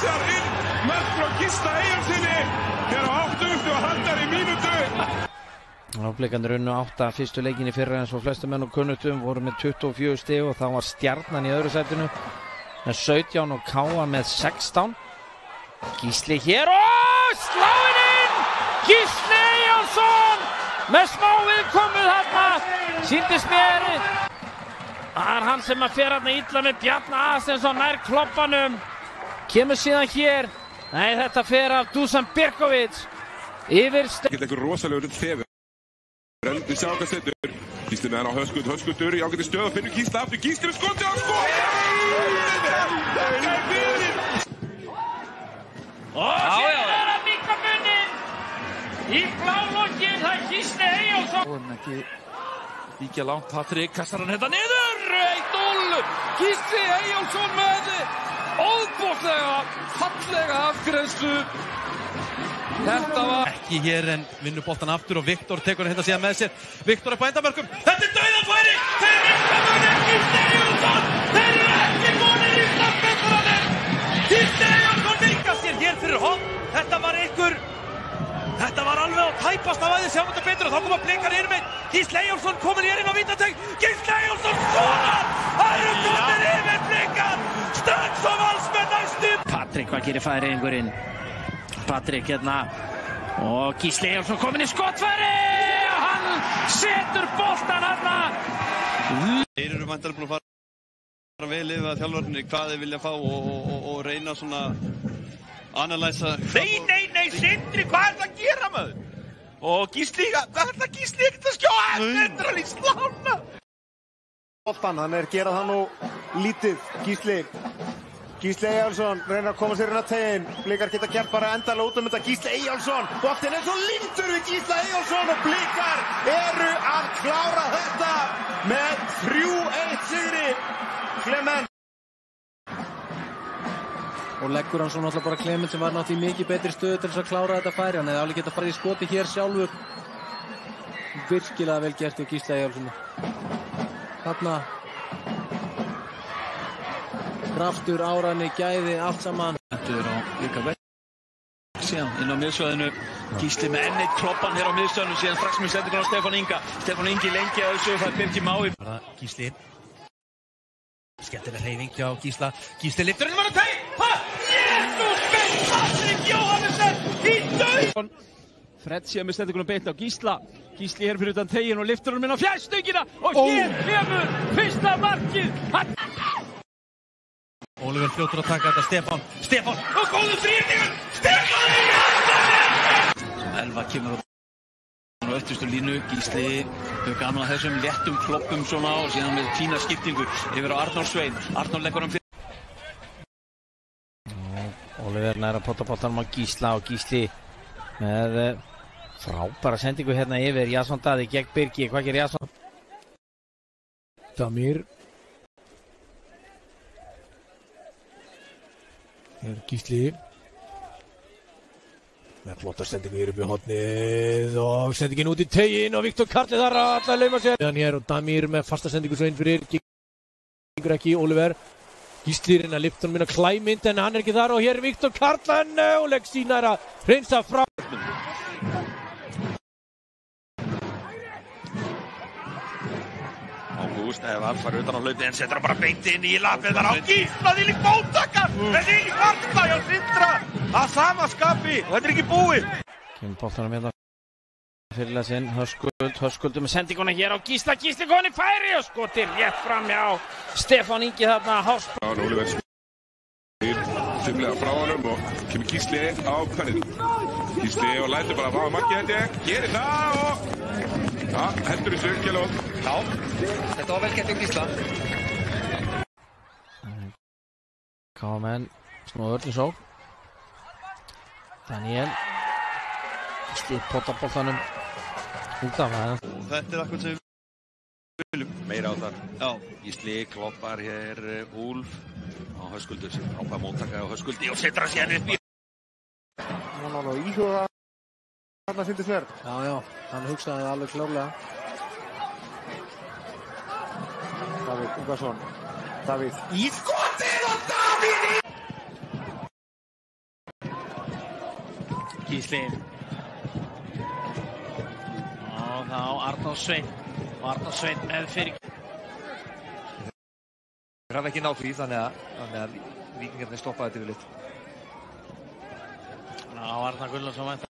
Vísar inn mörk frá Gisla Eyjolfssoni hér á 80. mínútu. Blikarnir unnu 8 fyrstu leikin í fyrra eins og flestum menn og kunnugtum voru með 24 stig og þá var Stjarnan í öðru sætinu með 17 og Káa með 16. Gisli hér og sláinn inn! Gisli Eyjolfsson með smá viðkomið þarna, sýndist mér. Það er hann sem að fer þarna illa með Bjarna Aðsteinsson nær kloppanum. Kemur síðan hér. Nei, þetta fer af Dusan Birkovic yfir Þetta er rosalegur þefur. Við sjáum hvað setur. Gisli með hann á Höskuldur í ágæti stöð og finnur Gisla aftur. Gisli með skotið á skot! Og sér er að mikka muninn í blálokkin, það er Gisli Eyjolfsson. Og ekki líka langt, Patrik kastar hann þetta niður, 1-0, Gisli Eyjolfsson með óbóðlega, fallega afgreiðslu. Þetta var ekki hér en vinnur boltan aftur og Viktor tekur þetta síðan með sér. Viktor er på endamörkum, þetta er dauðafæri, þeir mikka muninn, Gisli Eyjolfsson, þeir eru ekki vonir í Íslandsmeistaranum. Gisli Eyjolfsson mikka sér hér fyrir horn, þetta var alveg á tæpast af aðeins, sjáum þetta betur og þá koma Blikar inn með Gisli Eyjolfsson komin hér inn á vítateig, Gisli Eyjolfsson skorar, það eru komin yfir Blikar, strax á valsmenn næstum. Patrik, hvað gerir færiðingurinn? Patrik hérna og Gisli Eyjolfsson komin í skotfæri og hann setur boltan hérna. Þeir eru væntanlega búin að fara vel yfir að þjálfarnir hvað þeir vilja fá og reyna svona analysa. Nei, Sindri, hvað er það að gera maður? Og Gisli, hvað er það Gisli ekkert að skjóða? Þetta er alveg slána. Hann er gerað hann og lítið, Gisli Eyjolfsson reynir að koma sér inn á teginn. Blikar geta gert bara endalega út þetta. Gisli Eyjolfsson, boltinn er svo lindur við Gisli Eyjolfsson og Blikar eru að klára þetta með 3-1 sigri. Clement. Og leggur hann svo náttúrulega bara Clement sem var náttúrulega í mikið betri stöðu til þess að klára þetta færi. Hann hefði alveg getað farið í skoti hér sjálfur. Virkilega vel gert hjá Gisli Eyjolfsson. Þarna kraftur, áræðni, gæði, allt saman. Þetta er á líka vekk. Síðan inn á miðsvæðinu. Gisli með enn eitt kloppan hér á miðsvæðinu. Síðan strax með sendingun á Stefán Inga. Stefán Ingi lengi að þessu, það er Birgir Mái. Gisli. Skemmtileg hreyfing hjá Gisla. Gisli lyftur inn mann að teg. Jésus minn, Patrik Jóhannesson í dauð. Fred síðan með sendingun beint á Gisla. Gisli hér fyrir utan teginn og lyftur hann inn á fjærstöngina. Og hér kemur fyrsta markið. Oliver fljótur að taka þetta, Stefán og góður þrýrningur, Stefán í hjartanum! Elva kemur á öftustu línu, Gisli hefur gaman að þessum léttum kloppum svona og síðan með fína skiptingu yfir á Arnór Svein, Arnór leggur hann fyrir. Oliver næra pottaboltanum á Gisla og Gisli með frábæra sendingu hérna yfir Jasson Daði gegn Birgi, hvað gerir Jasson? Damir Gisli með flotta sendingu hér upp í hornið og sendingin út í teginn og Viktor Karli þar að alla lauma sér. Hér og Damir með fasta sendingu svo inn fyrir, gengur ekki Oliver. Gisli reyna að lyfta hann minna klæmynd en hann er ekki þar og hér er Viktor Karli og legg sína að hreinsa frá. Ágúst ef hann fara utan á hlaupi en setur hann bara beint inn í lapið þar á Gisla, því lík bótakar, þessi lík varta hjá Sindra að sama skapi og þetta er ekki búið. Kemur boltanum hérna fyrirlega sinn, Höskuldur með sendinguna hér á Gisla, Gisli komin í færi og skotir rétt fram hjá Stefán Ingi þarna hásp. Oliver simlega frá honum og kemur Gisli á hvernig. Gisli og lætur bara frá markið held ég, gerir það og hendur þessu Kjellóð. Já, þetta var vel gert hjá Gisla. Káamenn snúða öll í sók. Daniel Gisli pottaboltanum út af það. Þetta er akkurat sem við viljum. Meira á þar. Já, Gisli kloppar hér Úlf á Höskuldur sem frábæð móttaka á Höskuldi og setur hann síðan upp í. Hann var alveg íhuga þarna sýndist mér. Já, hann hugsaði alveg klárlega. Davíð Ingarsson. Davíð. Í skotið og Davíð! Gisli. Og þá Arnór Sveinn. Og Arnór Sveinn með fyrir. Þeir hafa ekki náð því, þannig að Víkingarnir stoppaði þetta yfirleitt. Arnar Gullarsson